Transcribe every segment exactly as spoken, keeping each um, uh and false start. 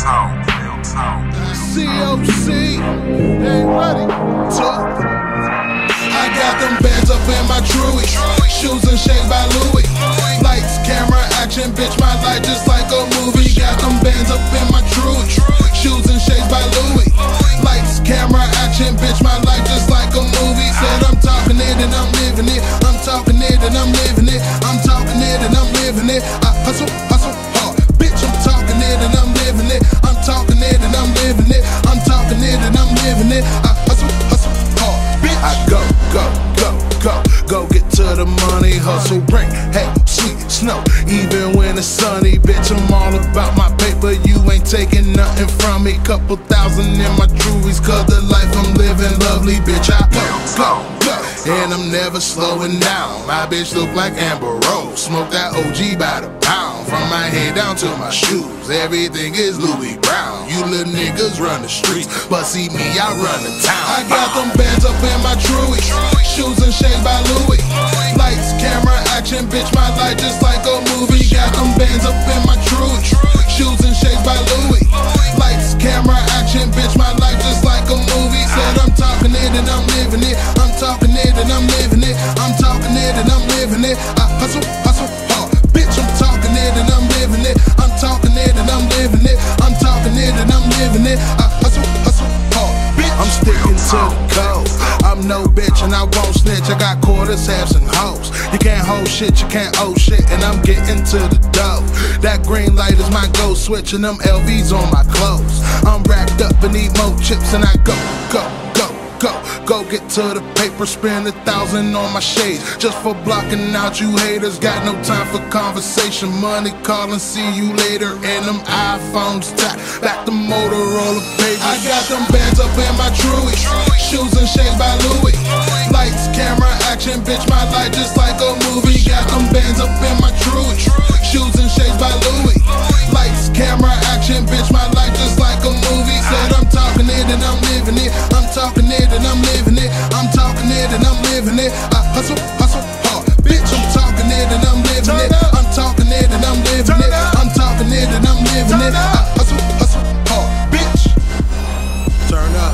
talk, real talk. C O C ain't ready. Talk. I got them bands up in my Truey, shoes and shades by Louis. Lights, camera, action, bitch, my life just like a movie. Got them bands up in my Truey, shoes and shades by Louis. Lights, camera, action, bitch, my life just like a movie. Said I'm talking it and I'm living it. I'm talking it and I'm living it. I'm talking it and I'm living it. I hustle, hustle hard, bitch. I'm talking it and I'm living it. I'm talking it and I'm living it. I'm talking it and I'm living it. I hustle, hustle hard, bitch. I go, go, go, go, go get to the money. Hustle, rain, hail, sleet, snow, even when it's sunny. Bitch, I'm all about my paper. You ain't taking nothing from me. Couple thousand in my Truies, cause the life I'm living lovely. Bitch, I go, go, go, and I'm never slowing down. My bitch look like Amber Rose. Smoke that O G by the pound. From my head down to my shoes, everything is Louis Brown. You little niggas run the streets, but see me, I run the town. I got them bands up in my Truey, shoes and shades by Louis. Lights, camera, action, bitch, my life just like a movie. Got them bands up in my Truey, shoes and shades by Louis. Lights, camera, action, bitch, my life just like a movie. Said I'm talking it and I'm living it. I'm talking it and I'm living it. I'm talking it and I'm living it. I hustle, hustle hard, bitch, I'm talking it and I'm living it. I'm talking it and I'm living it. I'm talking it and I'm living it. I hustle, hustle hard, bitch. I'm sticking to the code. I'm no bitch and I won't snitch. I got quarters, halves, and hoes. You can't hold shit, you can't owe shit, and I'm getting to the dough. That green light is my go switch, and them L Vs on my clothes. I'm racked up and need more chips, and I go, go, go, go, go get to the paper. Spend a thousand on my shades just for blocking out you haters. Got no time for conversation. Money calling, see you later. And them iPhones tap back the Motorola pages. I got them bands up in my Truey, shoes and shades by Louis. Lights, camera, action, bitch, my life just like a movie. Got them bands up in my Truey, shoes and shades by Louis. Lights, camera, action, bitch, my life just like a movie. Said I'm talking it and I'm living it. I'm talking it and I'm living it. I'm talking it and I'm living it. I hustle, hustle hard, bitch, I'm talking it and I'm living it. I'm talking it and I'm living it. I'm talking it and I'm living it. I hustle, hustle hard, bitch. Turn up.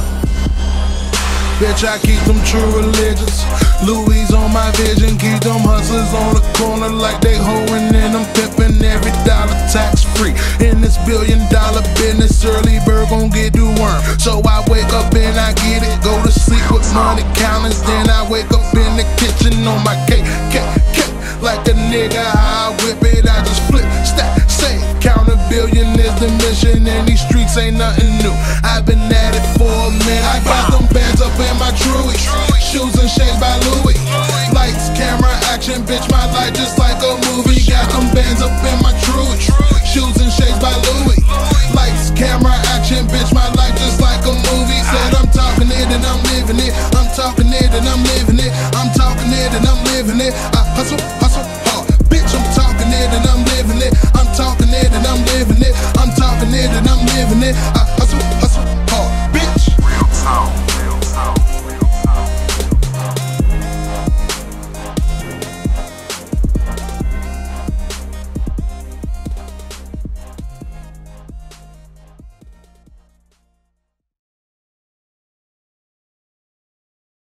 Bitch, I keep them true religions. Louis on my vision. Keep them hustlers on the corner like they hoeing, and I'm pimping every dollar tax free. In this billion dollar business, early bird gon' get the worm. So I wake up and I get it. Go to sleep with money counters. Then I wake up in the kitchen on my cake, cake, cake. Like a nigga, how I whip it, I just flip, stack, save. Count a billion is the mission, and these streets ain't nothing new. I've been at it for a minute. I got them bands up in my Truey, shoes and shades by Louis. Lights, camera, action, bitch, my life just like a movie. Got them bands up in my Truey, shoes and shades by Louis. Lights, camera, action, bitch, my life just like a movie. Said I'm talking it and I'm living it. I'm talking it and I'm living it. I'm talking it and I'm living it. I hustle, hustle hard, bitch, I'm talking it and I'm living it. I'm talking it and I'm living it. I'm talking it and I'm living it. I hustle, hustle hard, bitch. Real talk.